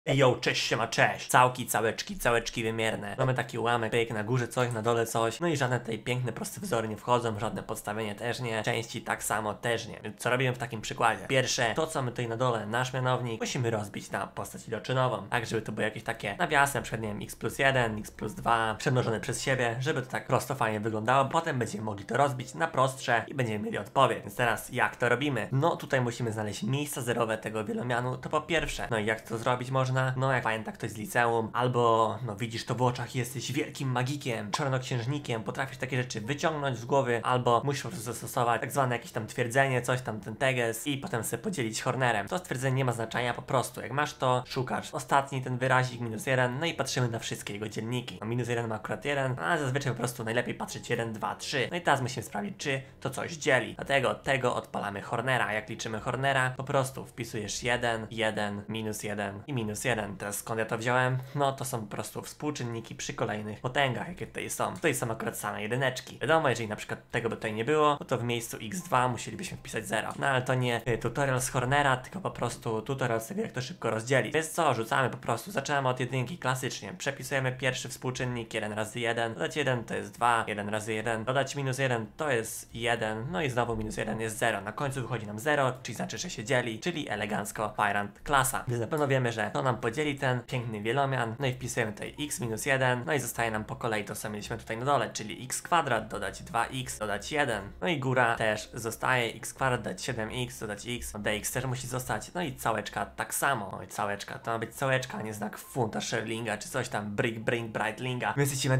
Yo, cześć, siema, cześć. Całki, całeczki wymierne. Mamy taki ułamek, pyk, na górze coś, na dole coś. No i żadne tutaj piękne, proste wzory nie wchodzą, żadne podstawienie też nie. Części tak samo też nie. Więc co robimy w takim przykładzie? Pierwsze, to co my tutaj na dole, nasz mianownik, musimy rozbić na postać iloczynową. Tak, żeby to były jakieś takie nawiasy, na przykład nie wiem, x+1, x+2, przemnożone przez siebie, żeby to tak prosto fajnie wyglądało. Potem będziemy mogli to rozbić na prostsze i będziemy mieli odpowiedź. Więc teraz jak to robimy? No tutaj musimy znaleźć miejsca zerowe tego wielomianu, to po pierwsze. No i jak to zrobić można? No jak pamięta ktoś z liceum, albo no widzisz to w oczach, jesteś wielkim magikiem, czarnoksiężnikiem, potrafisz takie rzeczy wyciągnąć z głowy, albo musisz po prostu zastosować tak zwane jakieś tam twierdzenie, coś tam, ten teges i potem sobie podzielić hornerem. To stwierdzenie nie ma znaczenia, po prostu jak masz to, szukasz ostatni ten wyrazik -1, no i patrzymy na wszystkie jego dzielniki. No -1 ma akurat 1, a zazwyczaj po prostu najlepiej patrzeć 1, 2, 3. No i teraz musimy sprawdzić, czy to coś dzieli. Dlatego od tego odpalamy hornera. Jak liczymy hornera, po prostu wpisujesz 1, 1, -1 i -1. Teraz skąd ja to wziąłem? No to są po prostu współczynniki przy kolejnych potęgach, jakie tutaj są. Tutaj są akurat same jedyneczki. Wiadomo, jeżeli na przykład tego by tutaj nie było, no to w miejscu x2 musielibyśmy wpisać 0. No ale to nie tutorial z Hornera, tylko po prostu tutorial z tego, jak to szybko rozdzielić. Więc co, rzucamy po prostu. Zaczynamy od jedynki, klasycznie. Przepisujemy pierwszy współczynnik, 1 razy 1. Dodać 1 to jest 2, 1 razy 1. Dodać -1 to jest 1. No i znowu -1 jest 0. Na końcu wychodzi nam 0, czyli znaczy, że się dzieli, czyli elegancko Fajrant klasa. Więc na pewno wiemy, że to nam podzieli ten piękny wielomian, no i wpisujemy tutaj x-1, no i zostaje nam po kolei to, co mieliśmy tutaj na dole, czyli x² dodać 2x, dodać 1, no i góra też zostaje, x² dodać 7x, dodać x, no dx też musi zostać, no i całeczka tak samo, no i całeczka, to ma być całeczka, a nie znak funta, Sherlinga, czy coś tam, Brightlinga, więc idziemy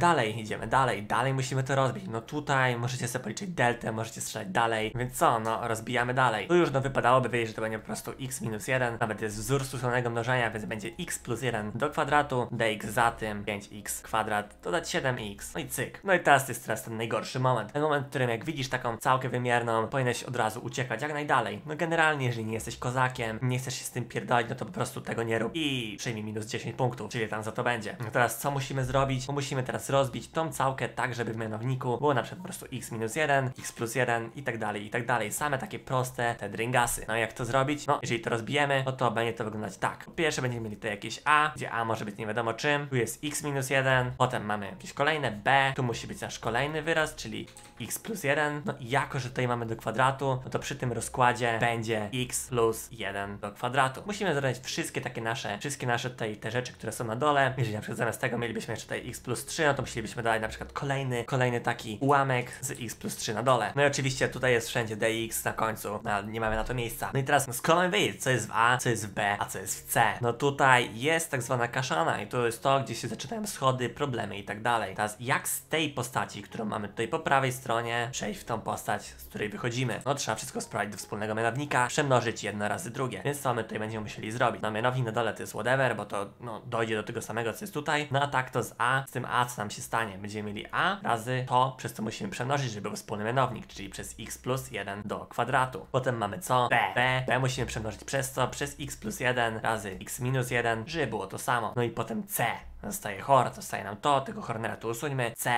dalej musimy to rozbić, no tutaj możecie sobie policzyć deltę, możecie strzelać dalej, więc co, no rozbijamy dalej, tu już no wypadałoby wiedzieć, że to będzie po prostu x-1, nawet jest wzór stosunek mnożenia, więc będzie x+1 do kwadratu, dx za tym, 5x² dodać 7x, no i cyk. No i teraz to jest ten najgorszy moment. Ten moment, w którym jak widzisz taką całkę wymierną, powinieneś od razu uciekać jak najdalej. No generalnie, jeżeli nie jesteś kozakiem, nie chcesz się z tym pierdolić, no to po prostu tego nie rób i przyjmij -10 punktów, czyli tam za to będzie. No teraz co musimy zrobić? Bo musimy teraz rozbić tą całkę tak, żeby w mianowniku było na przykład po prostu x-1, x+1 i tak dalej, i tak dalej. Same takie proste te dringasy. No i jak to zrobić? No jeżeli to rozbijemy, no to będzie to wyglądać tak. Po pierwsze będziemy mieli tutaj jakieś a, gdzie a może być nie wiadomo czym, tu jest x-1, potem mamy jakieś kolejne b, tu musi być nasz kolejny wyraz, czyli x+1, no i jako, że tutaj mamy do kwadratu, no to przy tym rozkładzie będzie x+1 do kwadratu. Musimy zrobić wszystkie nasze tutaj te rzeczy, które są na dole. Jeżeli na przykład zamiast tego mielibyśmy jeszcze tutaj x+3, no to musielibyśmy dodać na przykład kolejny taki ułamek z x+3 na dole. No i oczywiście tutaj jest wszędzie dx na końcu, no nie mamy na to miejsca. No i teraz no skąd mamy wiedzieć, co jest w a, co jest w b, a co jest w c? No tutaj jest tak zwana kaszana i to jest to, gdzie się zaczynają schody, problemy i tak dalej. Teraz jak z tej postaci, którą mamy tutaj po prawej stronie, przejść w tą postać, z której wychodzimy? No trzeba wszystko sprawdzić do wspólnego mianownika, przemnożyć jedno razy drugie. Więc co my tutaj będziemy musieli zrobić? No mianownik na dole to jest whatever, bo to no dojdzie do tego samego, co jest tutaj. No a tak to z a, z tym a co nam się stanie? Będziemy mieli a razy to, przez co musimy przemnożyć, żeby był wspólny mianownik, czyli przez x+1 do kwadratu. Potem mamy co? b musimy przemnożyć przez co? Przez x+1 razy x-1, żeby było to samo. No i potem c. Zostaje hor, zostaje nam to, tego hornera tu usuńmy, c,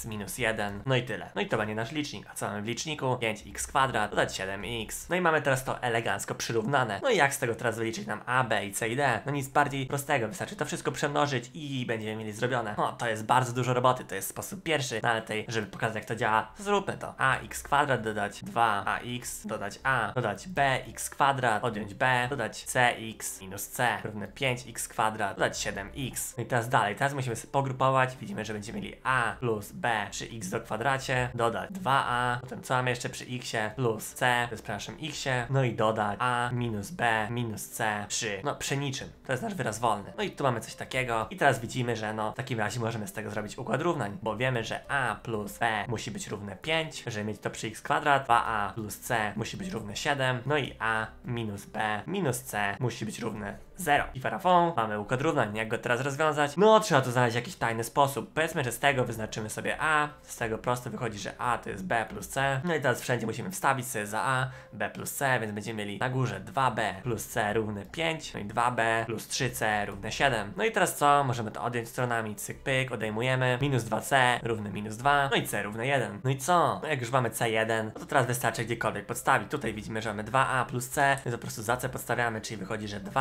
x-1, no i tyle. No i to będzie nasz licznik. A co mamy w liczniku? 5x² dodać 7x. No i mamy teraz to elegancko przyrównane. No i jak z tego teraz wyliczyć nam a, b i c i d? No nic bardziej prostego, wystarczy to wszystko przemnożyć i będziemy mieli zrobione. No to jest bardzo dużo roboty, to jest sposób pierwszy, no ale tutaj, żeby pokazać jak to działa, zróbmy to. ax² dodać 2ax, dodać a, dodać bx², odjąć b, dodać cx minus c równe 5x², dodać 7x. No i teraz dalej, teraz musimy sobie pogrupować, widzimy, że będziemy mieli a plus b przy x do kwadracie, dodać 2a, potem co mamy jeszcze przy xie, plus c, to jest przy naszym xie, no i dodać a minus b minus c przy niczym, to jest nasz wyraz wolny. No i tu mamy coś takiego i teraz widzimy, że no w takim razie możemy z tego zrobić układ równań, bo wiemy, że a plus b musi być równe 5, żeby mieć to przy x², 2a plus c musi być równe 7, no i a minus b minus c musi być równe 0. I farafon, mamy układ równań. Jak go teraz rozwiązać? No trzeba tu znaleźć jakiś tajny sposób. Powiedzmy, że z tego wyznaczymy sobie a, z tego prosto wychodzi, że a to jest b plus c. No i teraz wszędzie musimy wstawić sobie za a, b plus c, więc będziemy mieli na górze 2b plus c równe 5, no i 2b plus 3c równe 7. No i teraz co? Możemy to odjąć stronami, cyk pyk, odejmujemy, minus 2c równe minus 2, no i c równe 1. No i co? No jak już mamy c1, no to teraz wystarczy gdziekolwiek podstawić. Tutaj widzimy, że mamy 2a plus c, więc po prostu za c podstawiamy, czyli wychodzi, że 2a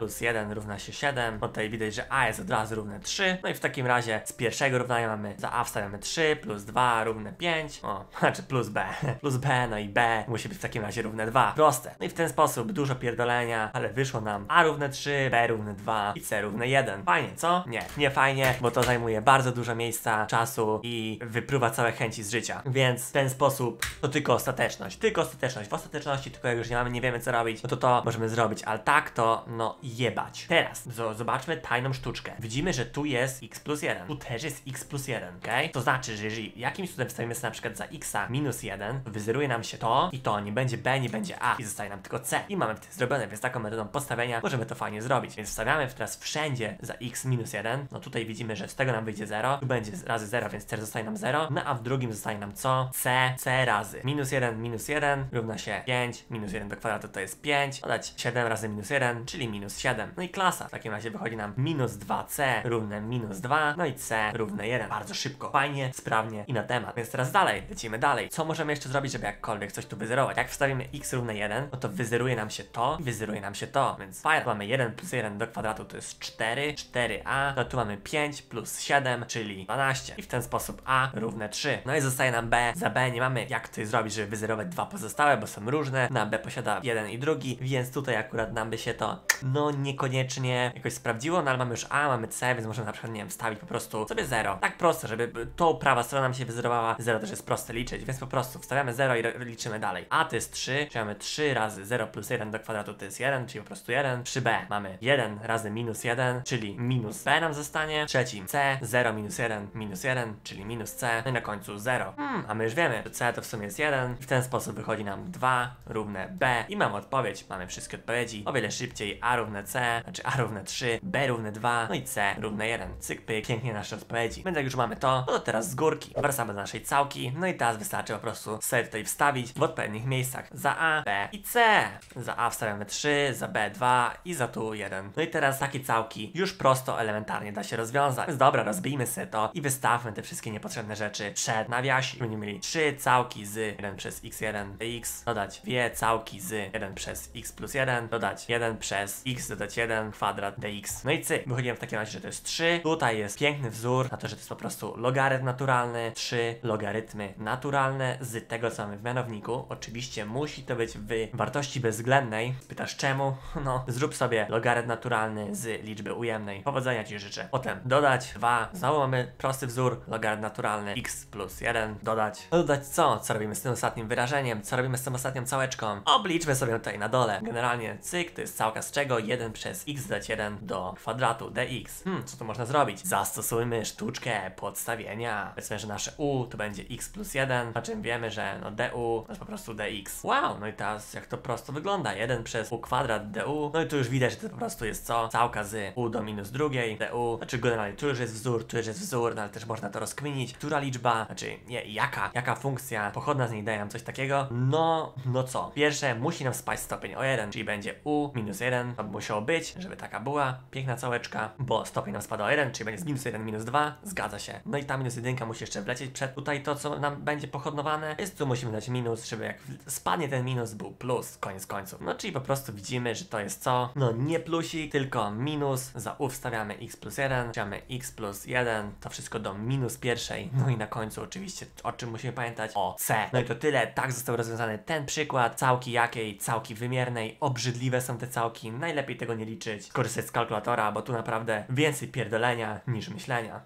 plus 1 równa się 7. No tutaj widać, że a jest od razu równe 3. No i w takim razie z pierwszego równania mamy za a wstawiamy 3 plus 2 równe 5. O, znaczy plus b. Plus b, no i b musi być w takim razie równe 2. Proste. No i w ten sposób dużo pierdolenia, ale wyszło nam a równe 3, b równe 2 i c równe 1. Fajnie, co? Nie, nie fajnie, bo to zajmuje bardzo dużo miejsca, czasu i wypruwa całe chęci z życia. Więc w ten sposób to tylko ostateczność. Tylko ostateczność. W ostateczności tylko jak już nie wiemy co robić, no to możemy zrobić, ale tak to no jebać. Teraz zobaczmy tajną sztuczkę. Widzimy, że tu jest x plus 1. Tu też jest x plus 1, okej? To znaczy, że jeżeli jakimś cudem wstawimy sobie na przykład za xa minus 1, to wyzeruje nam się to i to, nie będzie b, nie będzie a i zostaje nam tylko c. I mamy to zrobione, więc taką metodą podstawienia możemy to fajnie zrobić. Więc wstawiamy teraz wszędzie za x minus 1. No tutaj widzimy, że z tego nam wyjdzie 0. Tu będzie razy 0, więc też zostaje nam 0. No a w drugim zostaje nam co? C razy minus 1 równa się 5. Minus 1 do kwadratu to jest 5. Dodać 7 razy minus 1, czyli minus 7. No i klasa. W takim razie wychodzi nam minus 2c równe minus 2. No i c równe 1. Bardzo szybko, fajnie, sprawnie i na temat. Więc teraz dalej, lecimy dalej. Co możemy jeszcze zrobić, żeby jakkolwiek coś tu wyzerować? Jak wstawimy x równe 1, no to wyzeruje nam się to i wyzeruje nam się to. Więc fajnie. Mamy 1 plus 1 do kwadratu to jest 4. 4a. No tu mamy 5 plus 7, czyli 12. I w ten sposób a równe 3. No i zostaje nam b. Za b nie mamy jak tutaj zrobić, żeby wyzerować dwa pozostałe, bo są różne. Na b posiada jeden i drugi, więc tutaj akurat nam by się to no niekoniecznie jakoś sprawdziło, no ale mamy już a, mamy c, więc możemy na przykład, nie wiem, wstawić po prostu sobie 0. Tak prosto, żeby tą prawa strona nam się wyzerowała. 0 też jest proste liczyć, więc po prostu wstawiamy 0 i liczymy dalej. A to jest 3, czyli mamy 3 razy 0 plus 1 do kwadratu to jest 1, czyli po prostu 1. Przy b mamy 1 razy minus 1, czyli minus b nam zostanie. Trzecim c, 0 minus 1, czyli minus c. No i na końcu 0. A my już wiemy, że c to w sumie jest 1 i w ten sposób wychodzi nam 2 równe b i mamy odpowiedź. Mamy wszystkie odpowiedzi. O wiele szybciej a równe c, znaczy a równe 3, b równe 2, no i c równe 1. Cyk, pyk, pięknie nasze odpowiedzi. Więc jak już mamy to, no to teraz z górki wracamy do naszej całki, no i teraz wystarczy po prostu sobie tutaj wstawić w odpowiednich miejscach za a, b i c. Za a wstawiamy 3, za b 2 i za tu 1. No i teraz takie całki już prosto, elementarnie da się rozwiązać. Więc dobra, rozbijmy sobie to i wystawmy te wszystkie niepotrzebne rzeczy przed nawiasik. Będziemy mieli 3 całki z 1 przez x1 dx, dodać 2 całki z 1 przez x plus 1, dodać 1 przez x, dodać 1 kwadrat dx. No i cyk, wychodzimy w takim razie, że to jest 3. Tutaj jest piękny wzór na to, że to jest po prostu logarytm naturalny, 3 logarytmy naturalne z tego, co mamy w mianowniku. Oczywiście musi to być w wartości bezwzględnej. Pytasz czemu? No, zrób sobie logarytm naturalny z liczby ujemnej. Powodzenia Ci życzę. Potem dodać 2. Znowu mamy prosty wzór, logarytm naturalny x plus 1. Dodać. No dodać co? Co robimy z tym ostatnim wyrażeniem? Co robimy z tą ostatnią całeczką? Obliczmy sobie tutaj na dole. Generalnie cyk, to jest całka z czego? 1 przez x dodać 1 do kwadratu dx. Co tu można zrobić? Zastosujmy sztuczkę podstawienia. Powiedzmy, że nasze u to będzie x plus 1, na czym wiemy, że no du to jest po prostu dx. Wow, no i teraz jak to prosto wygląda? 1 przez u kwadrat du. No i tu już widać, że to po prostu jest co? Całka z u do minus drugiej du. Znaczy generalnie tu już jest wzór, no ale też można to rozkminić. Która liczba, znaczy nie, jaka funkcja pochodna z niej daje nam coś takiego? No co? Pierwsze musi nam spaść stopień o 1, czyli będzie u minus 1. To by musiało być, żeby taka była piękna całeczka, bo stopień nam spada o 1, czyli będzie z minus 1 minus 2. Zgadza się. No i ta minus 1 musi jeszcze wlecieć przed tutaj to, co nam będzie pochodnowane. Więc tu musimy dać minus, żeby jak spadnie ten minus, był plus, koniec końców. No czyli po prostu widzimy, że to jest co? No nie plusik, tylko minus. Za u wstawiamy x plus 1, wstawiamy x plus 1, to wszystko do minus pierwszej. No i na końcu oczywiście, o czym musimy pamiętać? O c. No i to tyle. Tak został rozwiązany ten przykład. Całki jakiej? Całki wymiernej. Obrzydliwe są te całki. Najlepiej tego nie liczyć. Korzystać z kalkulatora, bo tu naprawdę więcej pierdolenia niż myślenia.